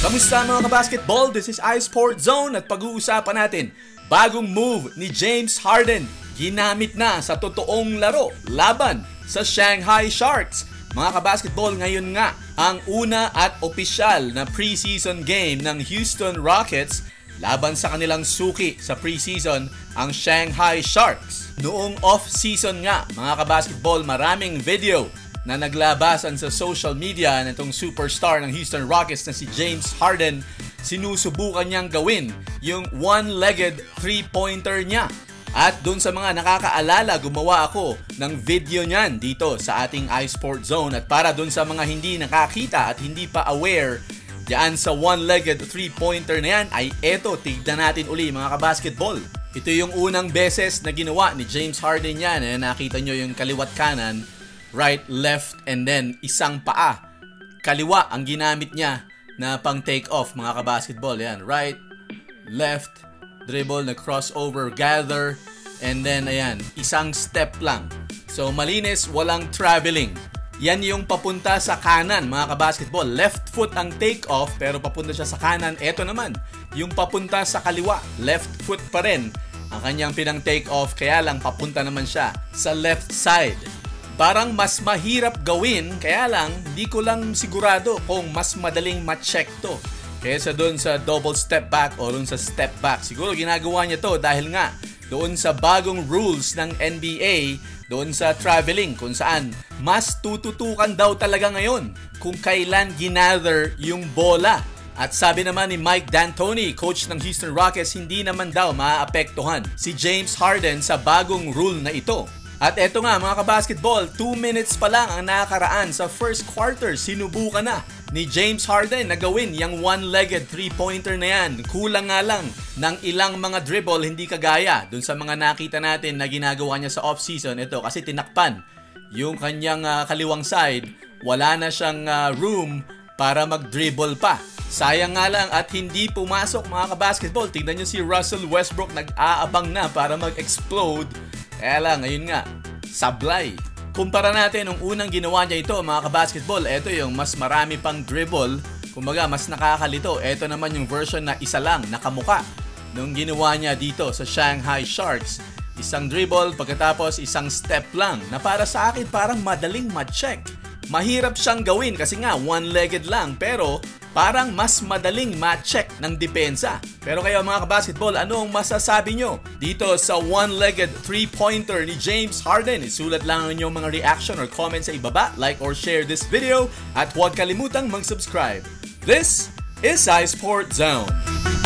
Kamusta mga kabasketball? This is iSport Zone at pag-uusapan natin bagong move ni James Harden. Ginamit na sa totoong laro laban sa Shanghai Sharks. Mga kabasketball, ngayon nga ang una at opisyal na preseason game ng Houston Rockets laban sa kanilang suki sa preseason, ang Shanghai Sharks. Noong off-season nga mga kabasketball, maraming video na naglabasan sa social media nitong superstar ng Houston Rockets na si James Harden. Sinusubukan niyang gawin yung one-legged three-pointer niya. At dun sa mga nakakaalala, gumawa ako ng video niyan dito sa ating iSport Zone. At para dun sa mga hindi nakakita at hindi pa aware diyan sa one-legged three-pointer na yan, ay eto, tignan natin uli mga kabasketball. Ito yung unang beses na ginawa ni James Harden yan. Nakita nyo yung kaliwat kanan, right, left, and then isang paa. Kaliwa ang ginamit niya na pang take off mga kabasketball. Yan, right, left, dribble, na crossover, gather, and then ayan, isang step lang. So malinis, walang traveling. Yan yung papunta sa kanan mga kabasketball. Left foot ang take off pero papunta siya sa kanan. Eto naman, yung papunta sa kaliwa, left foot pa rin ang kanyang pinang take off, kaya lang papunta naman siya sa left side. Parang mas mahirap gawin, kaya lang di ko lang sigurado kung mas madaling ma-check to kaysa doon sa double step back o doon sa step back. Siguro ginagawa niya to dahil nga doon sa bagong rules ng NBA, doon sa traveling, kung saan mas tututukan daw talaga ngayon kung kailan ginather yung bola. At sabi naman ni Mike D'Antoni, coach ng Houston Rockets, hindi naman daw maaapektuhan si James Harden sa bagong rule na ito. At eto nga mga kabasketball, 2 minutes pa lang ang nakakaraan sa first quarter, sinubukan na ni James Harden na gawin yung one-legged three-pointer na yan. Kulang nga lang ng ilang mga dribble, hindi kagaya dun sa mga nakita natin na ginagawa niya sa off-season. Ito kasi tinakpan yung kanyang kaliwang side, wala na siyang room para mag-dribble pa. Sayang nga lang at hindi pumasok mga kabasketball. Tignan nyo si Russell Westbrook, nag-aabang na para mag-explode. Kaya lang, ngayon nga, sablay. Kumpara natin nung unang ginawa niya ito mga kabasketball, ito yung mas marami pang dribble. Kumbaga, mas nakakalito. Ito naman yung version na isa lang, nakamuka. Nung ginawa niya dito sa Shanghai Sharks, isang dribble, pagkatapos isang step lang, na para sa akin parang madaling ma-check. Mahirap siyang gawin kasi nga one-legged lang, pero parang mas madaling ma-check ng depensa. Pero kayo mga kabasketball, ano ang masasabi nyo dito sa one-legged three-pointer ni James Harden? Isulat lang ang inyong mga reaction or comment sa ibaba, like or share this video, at huwag kalimutang mag-subscribe. This is iSport Zone.